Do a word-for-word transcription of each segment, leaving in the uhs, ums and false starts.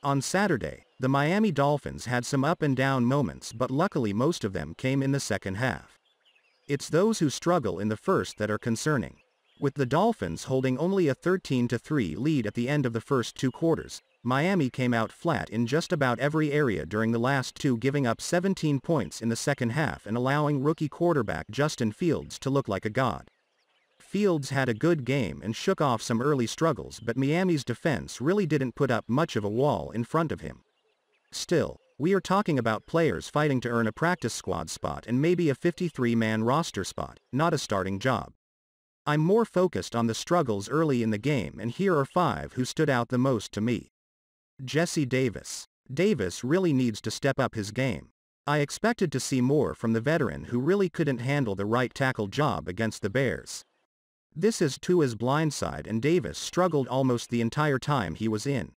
On Saturday, the Miami Dolphins had some up and down moments, but luckily most of them came in the second half. It's those who struggle in the first that are concerning. With the Dolphins holding only a thirteen to three lead at the end of the first two quarters, Miami came out flat in just about every area during the last two, giving up seventeen points in the second half and allowing rookie quarterback Justin Fields to look like a god. Fields had a good game and shook off some early struggles, but Miami's defense really didn't put up much of a wall in front of him. Still, we are talking about players fighting to earn a practice squad spot and maybe a fifty-three man roster spot, not a starting job. I'm more focused on the struggles early in the game, and here are five who stood out the most to me. Jesse Davis. Davis really needs to step up his game. I expected to see more from the veteran who really couldn't handle the right tackle job against the Bears. This is Tua's blindside, and Davis struggled almost the entire time he was in.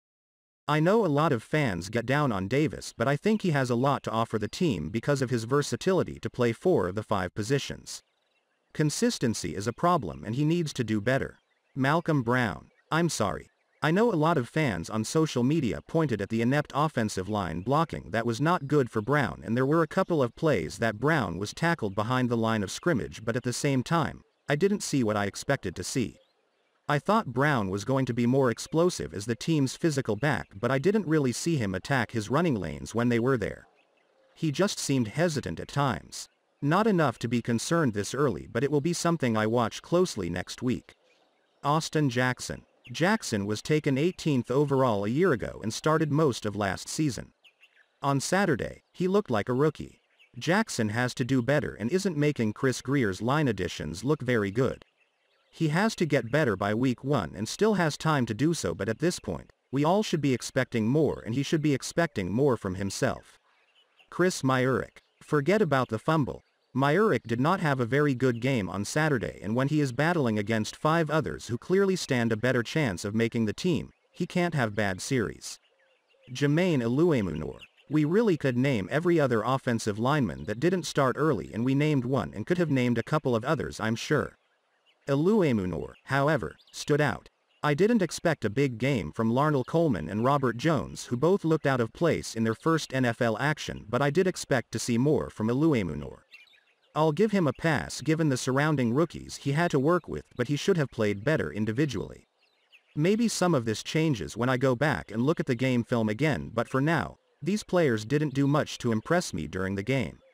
I know a lot of fans get down on Davis, but I think he has a lot to offer the team because of his versatility to play four of the five positions. Consistency is a problem and he needs to do better. Malcolm Brown. I'm sorry. I know a lot of fans on social media pointed at the inept offensive line blocking that was not good for Brown, and there were a couple of plays that Brown was tackled behind the line of scrimmage, but at the same time, I didn't see what I expected to see. I thought Brown was going to be more explosive as the team's physical back, but I didn't really see him attack his running lanes when they were there. He just seemed hesitant at times. Not enough to be concerned this early, but it will be something I watch closely next week. Austin Jackson. Jackson was taken eighteenth overall a year ago and started most of last season. On Saturday, he looked like a rookie. Jackson has to do better and isn't making Chris Greer's line additions look very good. He has to get better by week one and still has time to do so, but at this point, we all should be expecting more, and he should be expecting more from himself. Chris Myarick. Forget about the fumble. Myarick did not have a very good game on Saturday, and when he is battling against five others who clearly stand a better chance of making the team, he can't have bad series. Jermaine Eluemunor. We really could name every other offensive lineman that didn't start early, and we named one and could have named a couple of others, I'm sure. Eluemunor, however, stood out. I didn't expect a big game from Larnell Coleman and Robert Jones, who both looked out of place in their first N F L action, but I did expect to see more from Eluemunor. I'll give him a pass given the surrounding rookies he had to work with, but he should have played better individually. Maybe some of this changes when I go back and look at the game film again, but for now, these players didn't do much to impress me during the game.